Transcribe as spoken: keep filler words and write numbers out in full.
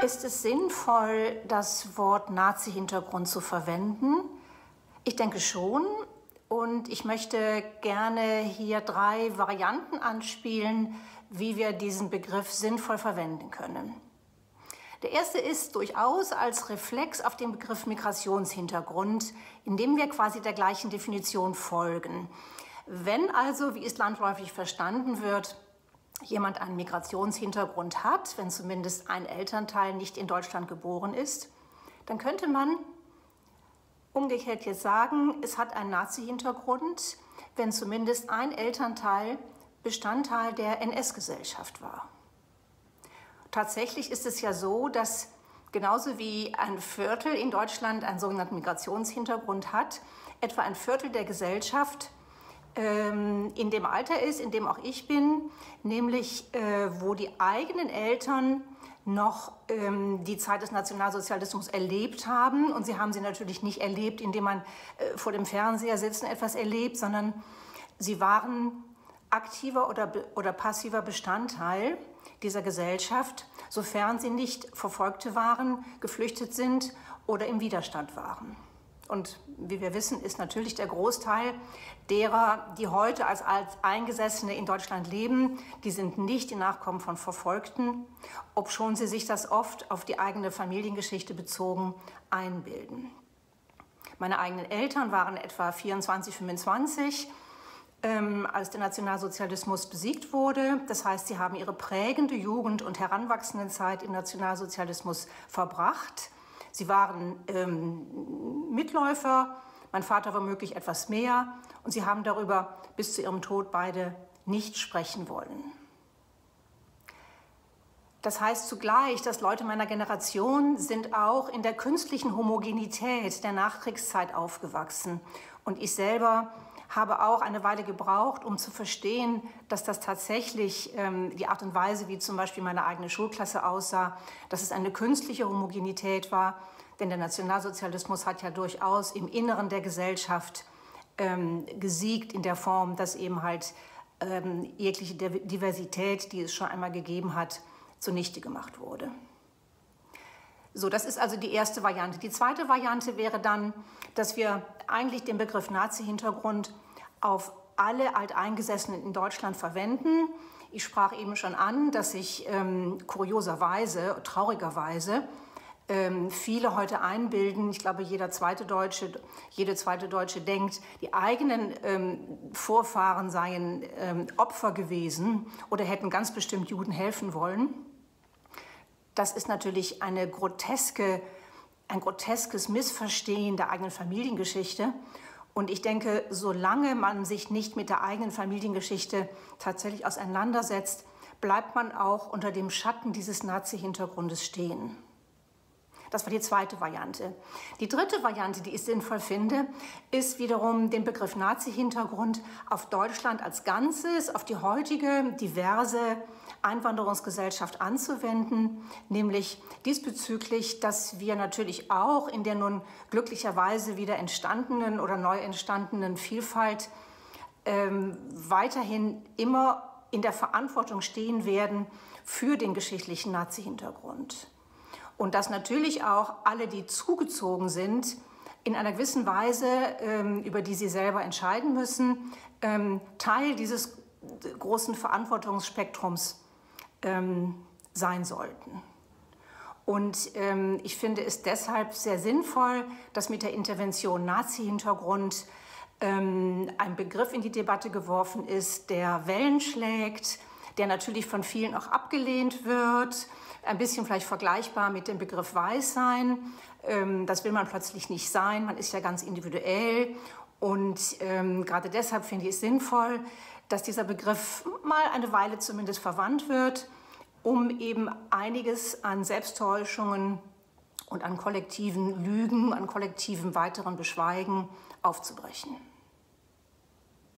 ist es sinnvoll, das Wort Nazi-Hintergrund zu verwenden? Ich denke schon. Und ich möchte gerne hier drei Varianten anspielen, wie wir diesen Begriff sinnvoll verwenden können. Der erste ist durchaus als Reflex auf den Begriff Migrationshintergrund, indem wir quasi der gleichen Definition folgen. Wenn also, wie es landläufig verstanden wird, jemand einen Migrationshintergrund hat, wenn zumindest ein Elternteil nicht in Deutschland geboren ist, dann könnte man umgekehrt jetzt sagen, es hat einen Nazi-Hintergrund, wenn zumindest ein Elternteil Bestandteil der N S-Gesellschaft war. Tatsächlich ist es ja so, dass genauso wie ein Viertel in Deutschland einen sogenannten Migrationshintergrund hat, etwa ein Viertel der Gesellschaft ähm, in dem Alter ist, in dem auch ich bin, nämlich äh, wo die eigenen Eltern noch ähm, die Zeit des Nationalsozialismus erlebt haben. Und sie haben sie natürlich nicht erlebt, indem man äh, vor dem Fernseher sitzt und etwas erlebt, sondern sie waren aktiver oder, oder passiver Bestandteil dieser Gesellschaft, sofern sie nicht Verfolgte waren, geflüchtet sind oder im Widerstand waren. Und wie wir wissen, ist natürlich der Großteil derer, die heute als Alteingesessene in Deutschland leben, die sind nicht die Nachkommen von Verfolgten, obschon sie sich das oft auf die eigene Familiengeschichte bezogen einbilden. Meine eigenen Eltern waren etwa vierundzwanzig, fünfundzwanzig, ähm, als der Nationalsozialismus besiegt wurde. Das heißt, sie haben ihre prägende Jugend- und Heranwachsendenzeit im Nationalsozialismus verbracht. Sie waren ähm, Mitläufer, mein Vater womöglich etwas mehr, und sie haben darüber bis zu ihrem Tod beide nicht sprechen wollen. Das heißt zugleich, dass Leute meiner Generation sind auch in der künstlichen Homogenität der Nachkriegszeit aufgewachsen. Und ich selber habe auch eine Weile gebraucht, um zu verstehen, dass das tatsächlich ähm, die Art und Weise, wie zum Beispiel meine eigene Schulklasse aussah, dass es eine künstliche Homogenität war. Denn der Nationalsozialismus hat ja durchaus im Inneren der Gesellschaft ähm, gesiegt in der Form, dass eben halt ähm, jegliche Diversität, die es schon einmal gegeben hat, zunichte gemacht wurde. So, das ist also die erste Variante. Die zweite Variante wäre dann, dass wir eigentlich den Begriff Nazi-Hintergrund auf alle Alteingesessenen in Deutschland verwenden. Ich sprach eben schon an, dass sich ähm, kurioserweise, traurigerweise, ähm, viele heute einbilden, ich glaube, jeder zweite Deutsche, jede zweite Deutsche denkt, die eigenen ähm, Vorfahren seien ähm, Opfer gewesen oder hätten ganz bestimmt Juden helfen wollen. Das ist natürlich eine groteske, ein groteskes Missverstehen der eigenen Familiengeschichte. Und ich denke, solange man sich nicht mit der eigenen Familiengeschichte tatsächlich auseinandersetzt, bleibt man auch unter dem Schatten dieses Nazi-Hintergrundes stehen. Das war die zweite Variante. Die dritte Variante, die ich sinnvoll finde, ist wiederum den Begriff Nazi-Hintergrund auf Deutschland als Ganzes, auf die heutige diverse Einwanderungsgesellschaft anzuwenden, nämlich diesbezüglich, dass wir natürlich auch in der nun glücklicherweise wieder entstandenen oder neu entstandenen Vielfalt ähm, weiterhin immer in der Verantwortung stehen werden für den geschichtlichen Nazi-Hintergrund. Und dass natürlich auch alle, die zugezogen sind, in einer gewissen Weise, ähm, über die sie selber entscheiden müssen, ähm, Teil dieses großen Verantwortungsspektrums ähm, sein sollten. Und ähm, ich finde es deshalb sehr sinnvoll, dass mit der Intervention Nazi-Hintergrund ähm, ein Begriff in die Debatte geworfen ist, der Wellen schlägt, der natürlich von vielen auch abgelehnt wird, ein bisschen vielleicht vergleichbar mit dem Begriff Weißsein. Ähm, das will man plötzlich nicht sein, man ist ja ganz individuell. Und ähm, gerade deshalb finde ich es sinnvoll, dass dieser Begriff mal eine Weile zumindest verwandt wird, um eben einiges an Selbsttäuschungen und an kollektiven Lügen, an kollektivem weiteren Beschweigen aufzubrechen.